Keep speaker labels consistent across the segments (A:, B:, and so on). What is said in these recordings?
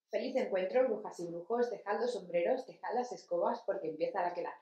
A: Feliz encuentro, brujas y brujos, dejad los sombreros, dejad las escobas porque empieza la aquelarre.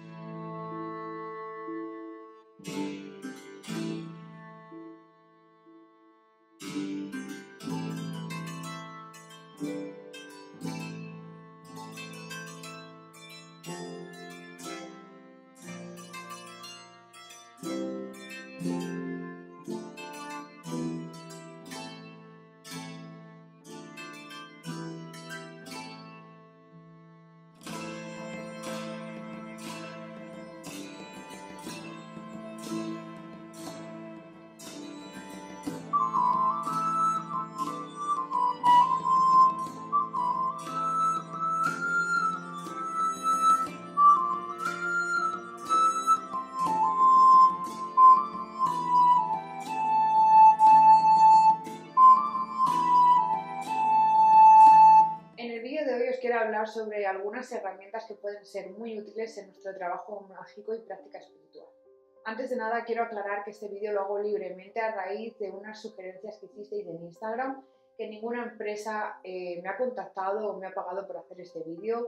A: En el vídeo de hoy os quiero hablar sobre algunas herramientas que pueden ser muy útiles en nuestro trabajo mágico y práctica espiritual. Antes de nada quiero aclarar que este vídeo lo hago libremente a raíz de unas sugerencias que hicisteis en Instagram, que ninguna empresa me ha contactado o me ha pagado por hacer este vídeo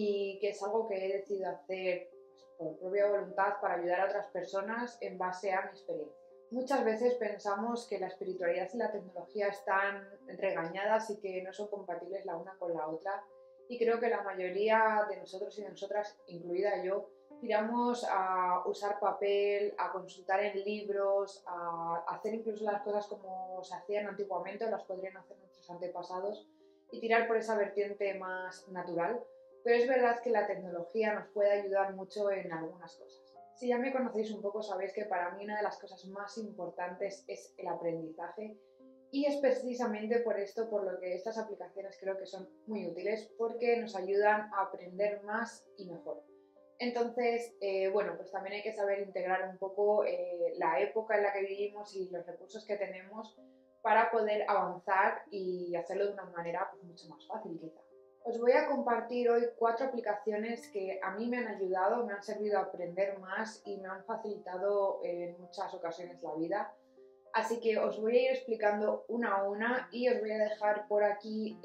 A: y que es algo que he decidido hacer por propia voluntad para ayudar a otras personas en base a mi experiencia. Muchas veces pensamos que la espiritualidad y la tecnología están regañadas y que no son compatibles la una con la otra, y creo que la mayoría de nosotros y de nosotras, incluida yo, tiramos a usar papel, a consultar en libros, a hacer incluso las cosas como se hacían antiguamente o las podrían hacer nuestros antepasados y tirar por esa vertiente más natural. Pero es verdad que la tecnología nos puede ayudar mucho en algunas cosas. Si ya me conocéis un poco, sabéis que para mí una de las cosas más importantes es el aprendizaje, y es precisamente por esto por lo que estas aplicaciones creo que son muy útiles, porque nos ayudan a aprender más y mejor. Entonces, bueno, pues también hay que saber integrar un poco la época en la que vivimos y los recursos que tenemos para poder avanzar y hacerlo de una manera pues, mucho más fácil quizá. Os voy a compartir hoy 4 aplicaciones que a mí me han ayudado, me han servido a aprender más y me han facilitado en muchas ocasiones la vida. Así que os voy a ir explicando una a una y os voy a dejar por aquí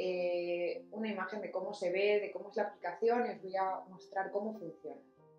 A: una imagen de cómo se ve, de cómo es la aplicación, y os voy a mostrar cómo funciona.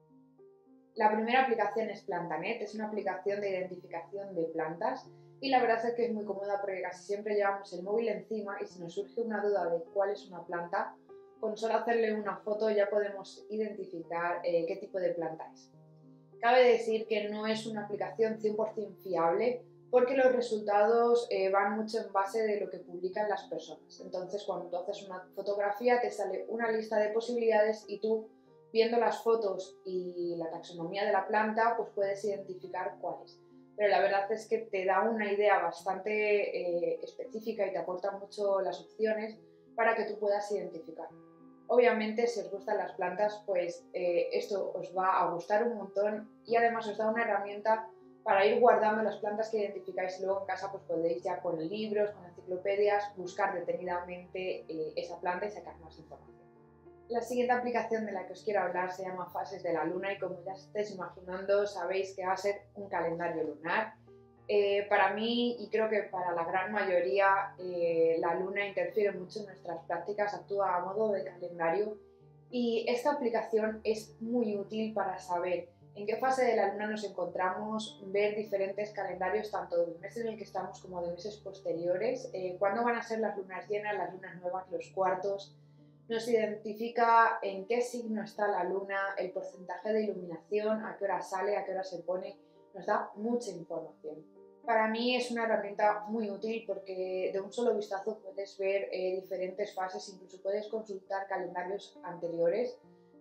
A: La primera aplicación es Plantanet, es una aplicación de identificación de plantas y la verdad es que es muy cómoda porque casi siempre llevamos el móvil encima y si nos surge una duda de cuál es una planta, con solo hacerle una foto ya podemos identificar qué tipo de planta es. Cabe decir que no es una aplicación 100% fiable porque los resultados van mucho en base de lo que publican las personas. Entonces, cuando tú haces una fotografía te sale una lista de posibilidades y tú, viendo las fotos y la taxonomía de la planta, pues puedes identificar cuál es. Pero la verdad es que te da una idea bastante específica y te aporta mucho las opciones para que tú puedas identificar. Obviamente, si os gustan las plantas, pues esto os va a gustar un montón y además os da una herramienta para ir guardando las plantas que identificáis, y luego en casa pues podéis ya con libros, con enciclopedias, buscar detenidamente esa planta y sacar más información. La siguiente aplicación de la que os quiero hablar se llama Fases de la Luna y como ya estáis imaginando sabéis que va a ser un calendario lunar. Para mí y creo que para la gran mayoría la luna interfiere mucho en nuestras prácticas, actúa a modo de calendario y esta aplicación es muy útil para saber en qué fase de la luna nos encontramos, ver diferentes calendarios tanto del mes en el que estamos como de meses posteriores, cuándo van a ser las lunas llenas, las lunas nuevas, los cuartos. Nos identifica en qué signo está la luna, el porcentaje de iluminación, a qué hora sale, a qué hora se pone, nos da mucha información. Para mí es una herramienta muy útil porque de un solo vistazo puedes ver diferentes fases, incluso puedes consultar calendarios anteriores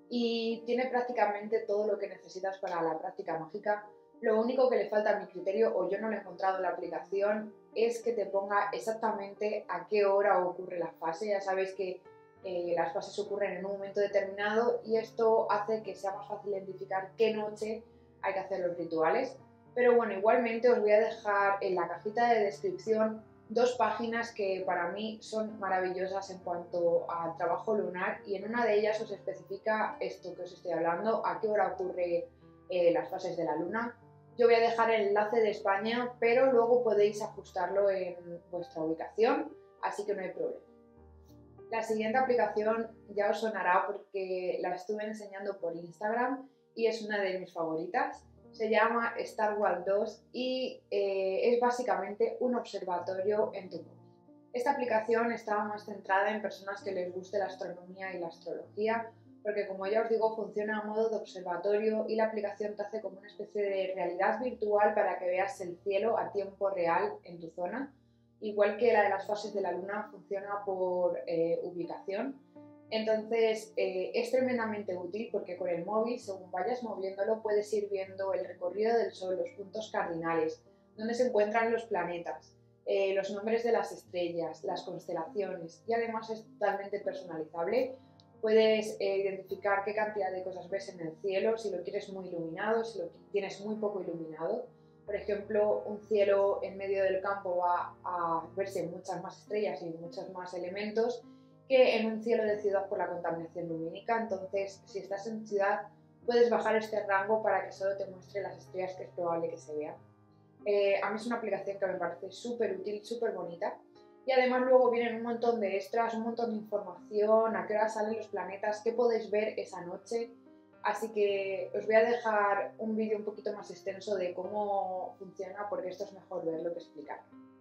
A: y tiene prácticamente todo lo que necesitas para la práctica mágica. Lo único que le falta a mi criterio, o yo no lo he encontrado en la aplicación, es que te ponga exactamente a qué hora ocurre la fase. Ya sabéis que las fases ocurren en un momento determinado y esto hace que sea más fácil identificar qué noche hay que hacer los rituales. Pero bueno, igualmente os voy a dejar en la cajita de descripción 2 páginas que para mí son maravillosas en cuanto al trabajo lunar y en una de ellas os especifica esto que os estoy hablando, a qué hora ocurre las fases de la luna. Yo voy a dejar el enlace de España, pero luego podéis ajustarlo en vuestra ubicación, así que no hay problema. La siguiente aplicación ya os sonará porque la estuve enseñando por Instagram y es una de mis favoritas. Se llama Star Wars 2 y es básicamente un observatorio en tu móvil. Esta aplicación estaba más centrada en personas que les guste la astronomía y la astrología, porque como ya os digo, funciona a modo de observatorio y la aplicación te hace como una especie de realidad virtual para que veas el cielo a tiempo real en tu zona. Igual que la de las fases de la luna funciona por ubicación. Entonces es tremendamente útil porque con el móvil, según vayas moviéndolo, puedes ir viendo el recorrido del Sol, los puntos cardinales, dónde se encuentran los planetas, los nombres de las estrellas, las constelaciones, y además es totalmente personalizable. Puedes identificar qué cantidad de cosas ves en el cielo, si lo quieres muy iluminado, si lo tienes muy poco iluminado. Por ejemplo, un cielo en medio del campo va a verse muchas más estrellas y muchos más elementos que en un cielo de ciudad por la contaminación lumínica. Entonces, si estás en ciudad, puedes bajar este rango para que solo te muestre las estrellas que es probable que se vean. A mí es una aplicación que me parece súper útil, súper bonita. Y además luego vienen un montón de extras, un montón de información, a qué hora salen los planetas, qué podéis ver esa noche. Así que os voy a dejar un vídeo un poquito más extenso de cómo funciona, porque esto es mejor verlo que explicar.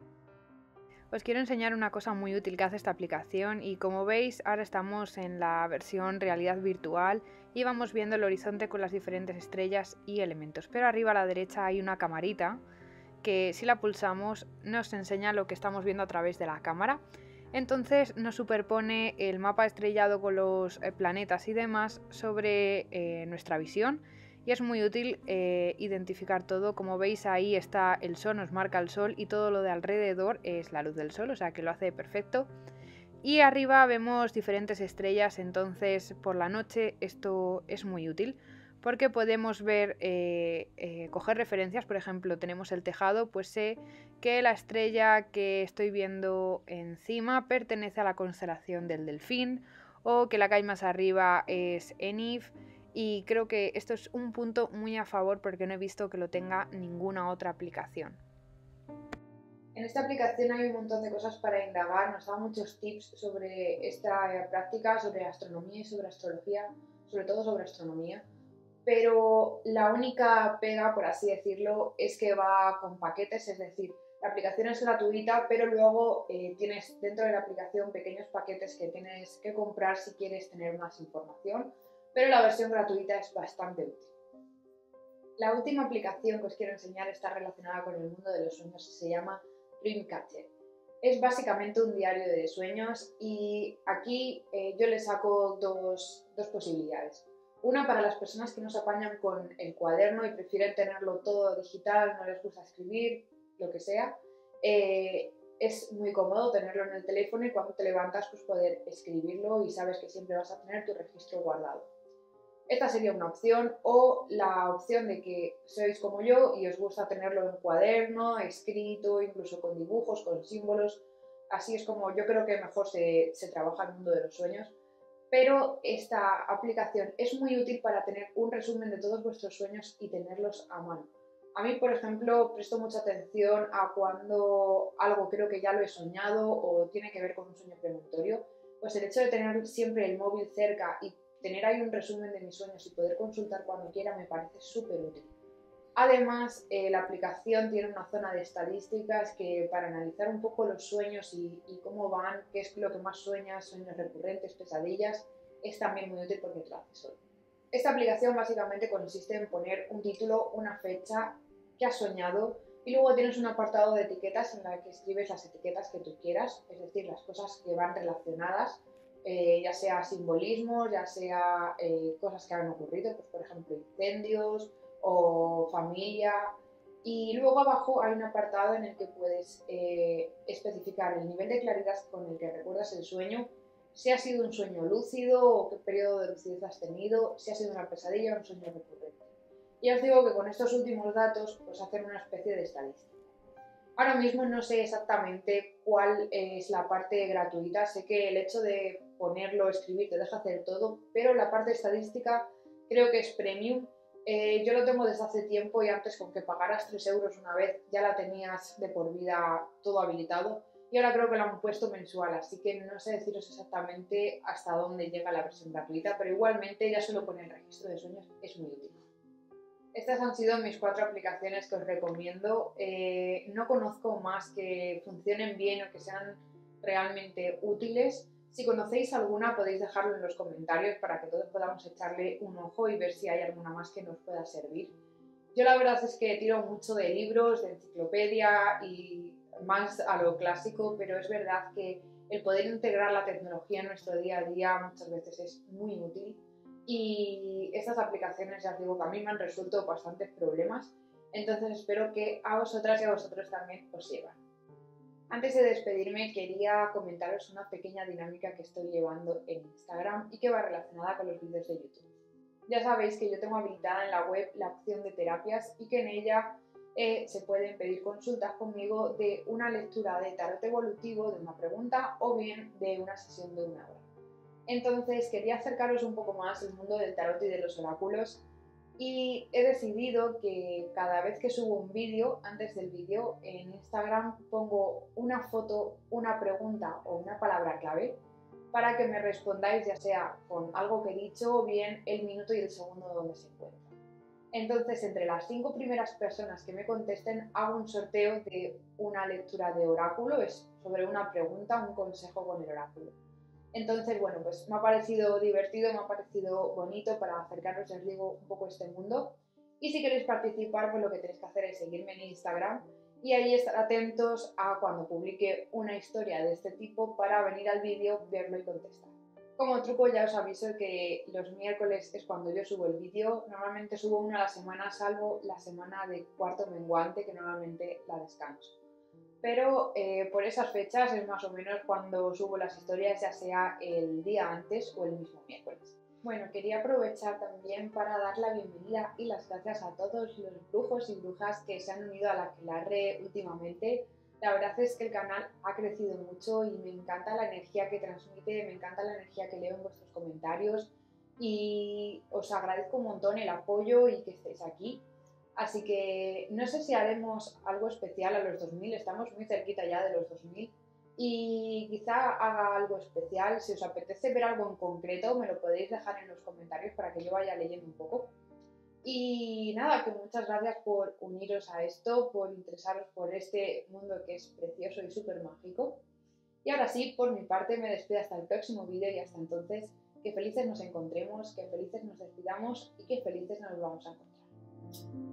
B: Os quiero enseñar una cosa muy útil que hace esta aplicación y como veis ahora estamos en la versión realidad virtual y vamos viendo el horizonte con las diferentes estrellas y elementos. Pero arriba a la derecha hay una camarita que si la pulsamos nos enseña lo que estamos viendo a través de la cámara. Entonces nos superpone el mapa estrellado con los planetas y demás sobre nuestra visión y es muy útil identificar todo. Como veis ahí está el sol, nos marca el sol y todo lo de alrededor es la luz del sol, o sea que lo hace perfecto. Y arriba vemos diferentes estrellas, entonces por la noche esto es muy útil porque podemos ver, coger referencias. Por ejemplo, tenemos el tejado, pues sé que la estrella que estoy viendo encima pertenece a la constelación del Delfín o que la que hay más arriba es Enif. Y creo que esto es un punto muy a favor porque no he visto que lo tenga ninguna otra aplicación.
A: En esta aplicación hay un montón de cosas para indagar, nos da muchos tips sobre esta práctica, sobre astronomía y sobre astrología, sobre todo sobre astronomía. Pero la única pega, por así decirlo, es que va con paquetes, es decir, la aplicación es gratuita, pero luego tienes dentro de la aplicación pequeños paquetes que tienes que comprar si quieres tener más información, pero la versión gratuita es bastante útil. La última aplicación que os quiero enseñar está relacionada con el mundo de los sueños y se llama Dreamcatcher. Es básicamente un diario de sueños y aquí yo le saco dos posibilidades. Una para las personas que no se apañan con el cuaderno y prefieren tenerlo todo digital, no les gusta escribir, lo que sea. Es muy cómodo tenerlo en el teléfono y cuando te levantas pues poder escribirlo y sabes que siempre vas a tener tu registro guardado. Esta sería una opción, o la opción de que sois como yo y os gusta tenerlo en cuaderno, escrito, incluso con dibujos, con símbolos. Así es como yo creo que mejor se trabaja el mundo de los sueños. Pero esta aplicación es muy útil para tener un resumen de todos vuestros sueños y tenerlos a mano. A mí, por ejemplo, presto mucha atención a cuando algo creo que ya lo he soñado o tiene que ver con un sueño premonitorio. Pues el hecho de tener siempre el móvil cerca y tener ahí un resumen de mis sueños y poder consultar cuando quiera me parece súper útil. Además, la aplicación tiene una zona de estadísticas que para analizar un poco los sueños y cómo van, qué es lo que más sueñas, sueños recurrentes, pesadillas, es también muy útil porque te lo hace solo. Esta aplicación básicamente consiste en poner un título, una fecha que has soñado y luego tienes un apartado de etiquetas en la que escribes las etiquetas que tú quieras, es decir, las cosas que van relacionadas, ya sea simbolismos, ya sea cosas que han ocurrido, pues por ejemplo incendios o familia. Y luego abajo hay un apartado en el que puedes especificar el nivel de claridad con el que recuerdas el sueño, si ha sido un sueño lúcido o qué periodo de lucidez has tenido, si ha sido una pesadilla o un sueño recurrente. Y os digo que con estos últimos datos os hacen una especie de estadística. Ahora mismo no sé exactamente cuál es la parte gratuita, sé que el hecho de ponerlo, escribir, te deja hacer todo, pero la parte estadística creo que es premium. Yo lo tengo desde hace tiempo y antes con que pagaras 3 euros una vez ya la tenías de por vida todo habilitado. y ahora creo que lo han puesto mensual, así que no sé deciros exactamente hasta dónde llega la versión gratuita, pero igualmente ya solo con el registro de sueños es muy útil. Estas han sido mis 4 aplicaciones que os recomiendo. No conozco más que funcionen bien o que sean realmente útiles. Si conocéis alguna podéis dejarlo en los comentarios para que todos podamos echarle un ojo y ver si hay alguna más que nos pueda servir. Yo la verdad es que tiro mucho de libros, de enciclopedia y más a lo clásico, pero es verdad que el poder integrar la tecnología en nuestro día a día muchas veces es muy útil. Y estas aplicaciones, ya os digo, que a mí me han resuelto bastantes problemas, entonces espero que a vosotras y a vosotros también os sirvan. Antes de despedirme quería comentaros una pequeña dinámica que estoy llevando en Instagram y que va relacionada con los vídeos de YouTube. Ya sabéis que yo tengo habilitada en la web la opción de terapias y que en ella se pueden pedir consultas conmigo de una lectura de tarot evolutivo, de una pregunta o bien de una sesión de 1 hora. Entonces quería acercaros un poco más al mundo del tarot y de los oráculos y he decidido que cada vez que subo un vídeo, antes del vídeo en Instagram pongo una foto, una pregunta o una palabra clave para que me respondáis ya sea con algo que he dicho o bien el minuto y el segundo donde se encuentra. Entonces, entre las 5 primeras personas que me contesten, hago un sorteo de una lectura de oráculo, es sobre una pregunta, un consejo con el oráculo. Entonces, bueno, pues me ha parecido divertido, me ha parecido bonito para acercaros, os digo, un poco a este mundo. Y si queréis participar, pues lo que tenéis que hacer es seguirme en Instagram y ahí estar atentos a cuando publique una historia de este tipo para venir al vídeo, verlo y contestar. Como truco ya os aviso que los miércoles es cuando yo subo el vídeo, normalmente subo uno a la semana, salvo la semana de cuarto menguante que normalmente la descanso. Pero por esas fechas es más o menos cuando subo las historias, ya sea el día antes o el mismo miércoles. Bueno, quería aprovechar también para dar la bienvenida y las gracias a todos los brujos y brujas que se han unido a la Aquelarre últimamente. La verdad es que el canal ha crecido mucho y me encanta la energía que transmite, me encanta la energía que leo en vuestros comentarios y os agradezco un montón el apoyo y que estéis aquí. Así que no sé si haremos algo especial a los 2000, estamos muy cerquita ya de los 2000 y quizá haga algo especial. Si os apetece ver algo en concreto me lo podéis dejar en los comentarios para que yo vaya leyendo un poco. Y nada, que muchas gracias por uniros a esto, por interesaros por este mundo que es precioso y súper mágico. Y ahora sí, por mi parte me despido hasta el próximo vídeo y hasta entonces, que felices nos encontremos, que felices nos despidamos y que felices nos vamos a encontrar.